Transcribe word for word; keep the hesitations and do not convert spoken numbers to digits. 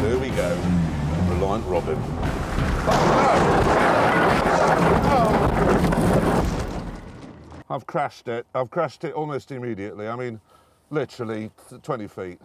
There we go. Reliant Robin. I've crashed it. I've crashed it almost immediately. I mean, literally twenty feet.